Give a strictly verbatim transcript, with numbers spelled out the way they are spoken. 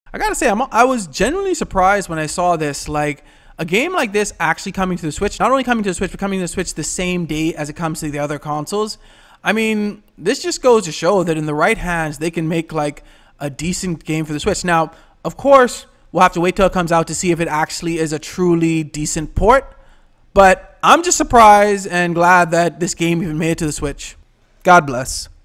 I gotta say, I'm, I was genuinely surprised when I saw this. Like, a game like this actually coming to the Switch, not only coming to the Switch, but coming to the Switch the same day as it comes to the other consoles. I mean, this just goes to show that in the right hands, they can make like a decent game for the Switch. Now, of course, we'll have to wait till it comes out to see if it actually is a truly decent port. But I'm just surprised and glad that this game even made it to the Switch. God bless.